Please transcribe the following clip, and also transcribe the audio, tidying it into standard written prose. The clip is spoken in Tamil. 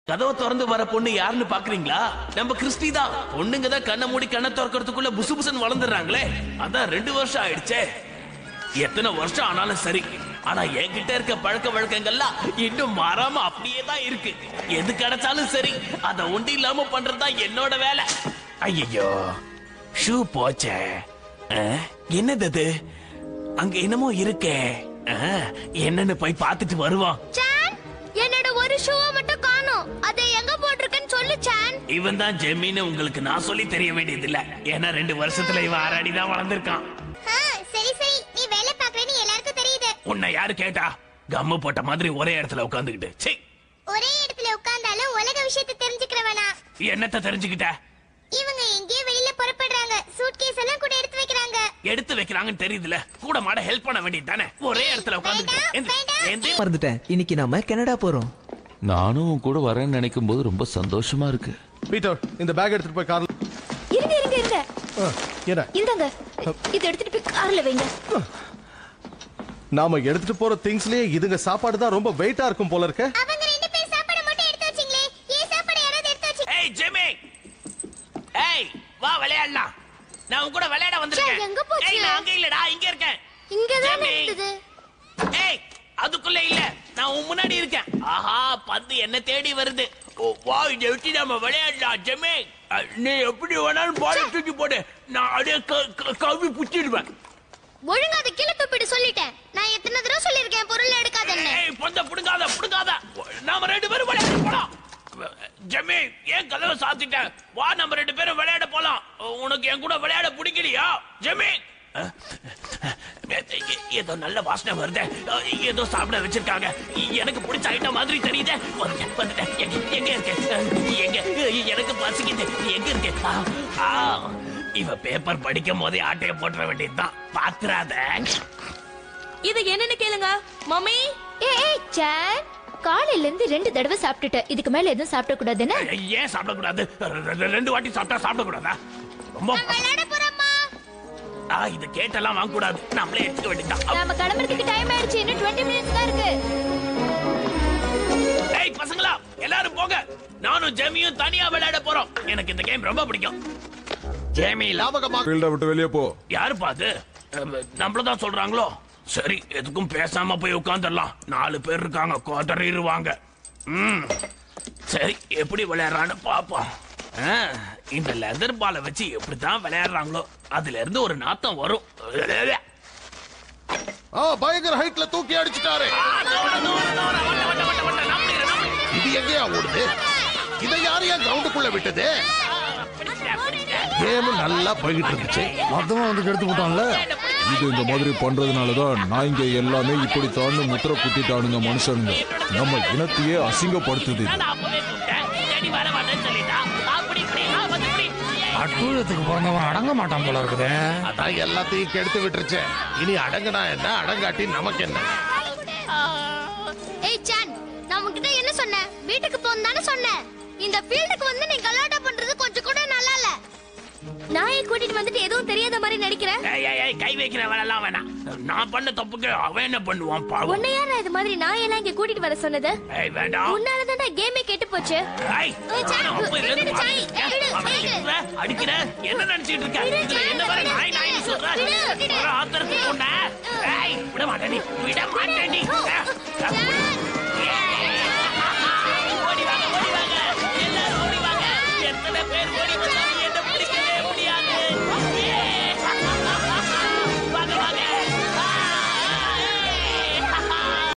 கதவை திறந்து வர பொண்ணு யாருன்னு பாக்குறீங்களா? நம்ம கிறிஸ்டி தான். பொண்ணுங்க தான் கண்ணை மூடி கண்ணை திறக்கிறதுக்குள்ள புசு புசுன்னு வளர்ந்துடுறாங்களே. அதான் 2 வருஷம் ஆயிடுச்சே. எத்தனை வருஷம் ஆனாலும் சரி, ஆனா என்கிட்ட இருக்க பழக்க வழக்கங்கள்லாம் இன்னும் மாறாம அப்படியே தான் இருக்கு. எது கிடைச்சாலும் சரி, அத ஒண்டி இல்லாம பண்றதுதான் என்னோட வேலை. ஐயோ, ஷூ போச்சே. என்னது அது? அங்க என்னமோ இருக்கே. என்னன்னு போய் பார்த்துட்டு வருவான். என்னோட ஒரு ஷூவை மட்டும் காணோம். அதை எங்க போட்டிருக்கேன்னு சொல்லு சான். இவன் தான் ஜெமின்னு உங்களுக்கு நான் சொல்லி தெரிய வேண்டியது இல்ல. ஏன்னா 2 வருஷத்துல இவன் 6 அடி தான் வளர்ந்திருக்கான். சரி சரி, நீ வேலை பார்க்கறேன்னு எல்லாருக்கும் தெரியுது. உன்னை யாரு கேட்டா? கம்மு போட்ட மாதிரி ஒரே இடத்துல உட்கார்ந்துகிட்டு. சீ, ஒரே இடத்துல உட்கார்ந்தாலும் உலக விஷயத்தை தெரிஞ்சுக்கிறவனா? என்னத்த தெரிஞ்சுக்கிட்ட? இவங்க எங்கேயோ வெளியில புறப்படுறாங்க. சூட்கேஸ் எல்லாம் கூட எடுத்து வைக்கிறாங்க. எடுத்து வைக்கிறாங்கன்னு தெரியுதுல, கூட மாட ஹெல்ப் பண்ண வேண்டியது தானே. ஒரே இடத்துல உட்கார்ந்துகிட்டு. மறந்துட்டேன், இன்னைக்கு நாம கனடா போறோம். நானும் கூட வரேன்னு நினைக்கும் போது ரொம்ப சந்தோஷமா இருக்கு. பீட்டர், இந்த பேக் எடுத்துட்டு போய் கார்ல. இருங்க இருங்க இருங்க. என்ன? இந்தாங்க, இத எடுத்துட்டு போய் கார்ல வைங்க. நாம எடுத்துட்டு போற திங்ஸ்லயே இதுங்க சாப்பாடு தான் ரொம்ப வெயிட்டா இருக்கும் போல இருக்கு. அவங்க 2 பேர் சாப்பாடு மட்டும் எடுத்து வச்சீங்களே, ஏன் சாப்பாடு யாராவது எடுத்து வச்சீங்க? ஏய் ஜெமி, ஏய் வா விளையாடலாம். நான் உன் கூட விளையாட வந்திருக்கேன். எங்க போச்சு? ஏய் நான் அங்க இல்லடா, இங்க இருக்கேன். இங்க தான் இருந்தது. ஏய் அதுக்குள்ள இல்ல, நான் உன் முன்னாடி இருக்கேன். ஆஹா, பந்து என்ன தேடி வருது. வா, இதை விட்டு நம்ம விளையாடலாம். ஜெமி, நீ எப்படி வேணாலும் பாலை தூக்கி போடு, நான் அப்படியே கவி புச்சிடுவேன். ஒழுங்கா அதை கீழே துப்பிட்டு சொல்லிட்டேன். நான் எத்தனை தடவை சொல்லிருக்கேன் பொருள் எடுக்காதன்னு. ஏய் பந்த புடுங்காத புடுங்காத. நாம 2 பேரும் விளையாட போலாம். ஜெமி, ஏன் கதவை சாத்திட்ட? வா, நம்ம 2 பேரும் விளையாட போலாம். உனக்கு என் கூட விளையாட பிடிக்கலையா ஜெமி? ஏதோ நல்ல வாசனை வருது. ஏதோ சாப்பிட வச்சிருக்காங்க. எனக்கு பிடிச்ச ஐட்டம் மாதிரி தெரியுது. வந்துட்டேன். எங்க இருக்கு? எனக்கு பசிக்குது. எங்க இருக்கு? இவ பேப்பர் படிக்கும் போதே ஆட்டைய போட்டுற வேண்டியதுதான். பாத்துறாத. இது என்னன்னு கேளுங்க மம்மி. ஏய் சான், காலையில இருந்து 2 தடவை சாப்பிட்டுட்ட. இதுக்கு மேல எதுவும் சாப்பிட கூடாதுன்னு? ஏன் சாப்பிட கூடாது? 2 வாட்டி சாப்பிட்டா சாப்பிட கூடாதா? ரொம்ப விளையாட போறோம்மா. இது கேட்டெல்லாம் வாங்க கூடாது. நம்மளே எடுத்துக்க வேண்டியதுதான். நாம கிளம்பறதுக்கு டைம் ஆயிடுச்சு. இன்னும் 20 மினிட்ஸ் தான் இருக்கு. ஏய் பசங்களா, எல்லாரும் போங்க. நானும் ஜெமியும் தனியா விளையாட போறோம். எனக்கு இந்த கேம் ரொம்ப பிடிக்கும். ஜெமி லாபகமா ஃபீல்ட விட்டு வெளியே போ. யாரு பாது? நம்மள தான் சொல்றாங்களோ? சரி, எதுக்கும் பேசாம போய் உட்கார்ந்துடலாம். 4 பேர் இருக்காங்க, கோதறிடுவாங்க. சரி, எப்படி விளையாடுறான்னு பாப்போம். இந்த லெதர் பாலை வச்சு எப்படிதான் விளையாடுறாங்களோ, அதுல இருந்து ஒரு நாத்தம் வரும். பயங்கர ஹைட்ல தூக்கி அடிச்சிட்டாரு. இது எங்கயா ஓடுது? இதை யாரையா கிரவுண்டுக்குள்ள விட்டது? கேம் நல்லா போய்கிட்டு இருந்துச்சு. மொத்தமா வந்து கெடுத்து போட்டான்ல. இது இந்த மாதிரி பண்றதுனாலதான் நான் இங்க எல்லாமே இப்படித்தான் முத்திர குத்திட்டானுங்க மனுஷனுங்க. நம்ம இனத்தையே அசிங்கப்படுத்துது. அட்டூழத்துக்கு பிறந்தவன் அடங்க மாட்டான் போல இருக்குது. அதான் எல்லாத்தையும் கெடுத்து விட்டுருச்சு. இனி அடங்குனா என்ன, அடங்காட்டி நமக்கு என்ன? ஏய் சான், நான் உன்கிட்ட என்ன சொன்னேன்? வீட்டுக்கு போன்னு தானே சொன்னேன். இந்த ஃபீல்டுக்கு வந்து நீ கலாட்டா பண்றது கொஞ்சம் கூட நல்லா இல்ல. நாயை கூட்டிட்டு வந்துட்டு எதுவும் தெரியாத மாதிரி நடிக்கிறேன். கை வைக்கிற வேலைலாம் வேணாம். நான் பண்ண தப்புக்கு அவன் என்ன பண்ணுவான் பாவம். உன்னை யாரா இது மாதிரி நாயெல்லாம் இங்க கூட்டிட்டு வர சொன்னது? வேண்டாம். உன்னாலதானே கேமே கெட்டு போச்சு. அடிக்கிற என்ன நினைச்சிட்டு இருக்க? இதுல என்ன வர நாய் நாய்னு சொல்ற? ஆத்திரத்து கொண்ட விட மாட்டேன், விட மாட்டேன். ஓடி வாங்க, ஓடி வாங்க, எல்லாரும் ஓடி வாங்க. எத்தனை பேர்